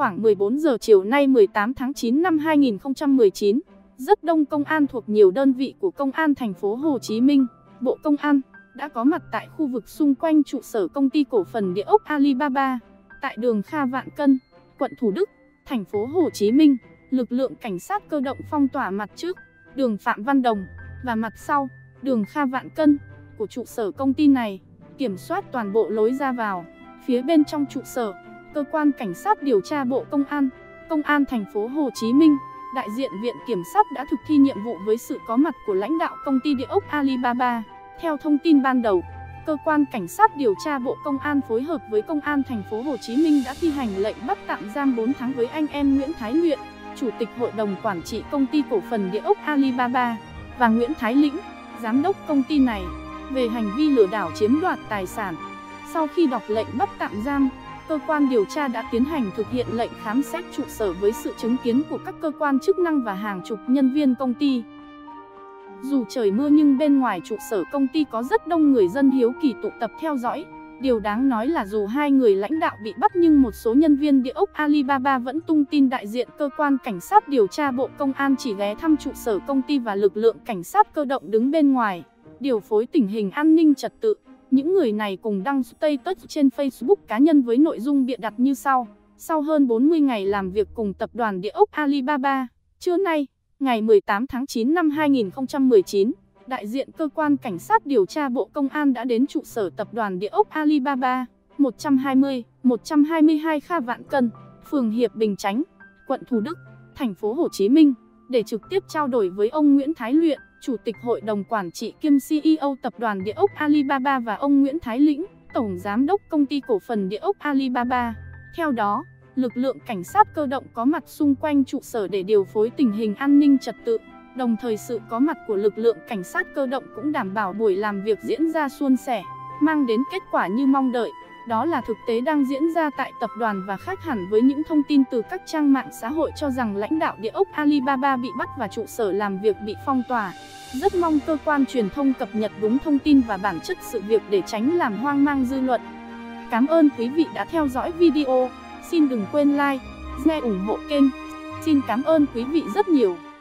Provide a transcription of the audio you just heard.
Khoảng 14 giờ chiều nay 18 tháng 9 năm 2019, rất đông công an thuộc nhiều đơn vị của Công an thành phố Hồ Chí Minh, Bộ Công an đã có mặt tại khu vực xung quanh trụ sở công ty cổ phần địa ốc Alibaba, tại đường Kha Vạn Cân, quận Thủ Đức, thành phố Hồ Chí Minh. Lực lượng cảnh sát cơ động phong tỏa mặt trước, đường Phạm Văn Đồng, và mặt sau, đường Kha Vạn Cân, của trụ sở công ty này, kiểm soát toàn bộ lối ra vào. Phía bên trong trụ sở, cơ quan cảnh sát điều tra Bộ Công an thành phố Hồ Chí Minh, đại diện Viện Kiểm sát đã thực thi nhiệm vụ với sự có mặt của lãnh đạo công ty địa ốc Alibaba. Theo thông tin ban đầu, cơ quan cảnh sát điều tra Bộ Công an phối hợp với Công an thành phố Hồ Chí Minh đã thi hành lệnh bắt tạm giam 4 tháng với anh em Nguyễn Thái Luyện, Chủ tịch Hội đồng Quản trị Công ty Cổ phần Địa ốc Alibaba, và Nguyễn Thái Lĩnh, Giám đốc công ty này, về hành vi lừa đảo chiếm đoạt tài sản. Sau khi đọc lệnh bắt tạm giam, cơ quan điều tra đã tiến hành thực hiện lệnh khám xét trụ sở với sự chứng kiến của các cơ quan chức năng và hàng chục nhân viên công ty. Dù trời mưa nhưng bên ngoài trụ sở công ty có rất đông người dân hiếu kỳ tụ tập theo dõi. Điều đáng nói là dù hai người lãnh đạo bị bắt nhưng một số nhân viên địa ốc Alibaba vẫn tung tin đại diện cơ quan cảnh sát điều tra Bộ Công an chỉ ghé thăm trụ sở công ty và lực lượng cảnh sát cơ động đứng bên ngoài, điều phối tình hình an ninh trật tự. Những người này cùng đăng status trên Facebook cá nhân với nội dung bịa đặt như sau: sau hơn 40 ngày làm việc cùng tập đoàn địa ốc Alibaba, trưa nay, ngày 18 tháng 9 năm 2019, đại diện cơ quan cảnh sát điều tra Bộ Công an đã đến trụ sở tập đoàn địa ốc Alibaba, 120-122 Kha Vạn Cân, phường Hiệp Bình Chánh, quận Thủ Đức, thành phố Hồ Chí Minh, để trực tiếp trao đổi với ông Nguyễn Thái Luyện, Chủ tịch Hội đồng Quản trị kiêm CEO tập đoàn địa ốc Alibaba, và ông Nguyễn Thái Lĩnh, Tổng Giám đốc Công ty Cổ phần Địa ốc Alibaba. Theo đó, lực lượng cảnh sát cơ động có mặt xung quanh trụ sở để điều phối tình hình an ninh trật tự. Đồng thời sự có mặt của lực lượng cảnh sát cơ động cũng đảm bảo buổi làm việc diễn ra suôn sẻ, mang đến kết quả như mong đợi. Đó là thực tế đang diễn ra tại tập đoàn và khác hẳn với những thông tin từ các trang mạng xã hội cho rằng lãnh đạo địa ốc Alibaba bị bắt và trụ sở làm việc bị phong tỏa. Rất mong cơ quan truyền thông cập nhật đúng thông tin và bản chất sự việc để tránh làm hoang mang dư luận. Cảm ơn quý vị đã theo dõi video. Xin đừng quên like, share ủng hộ kênh. Xin cảm ơn quý vị rất nhiều.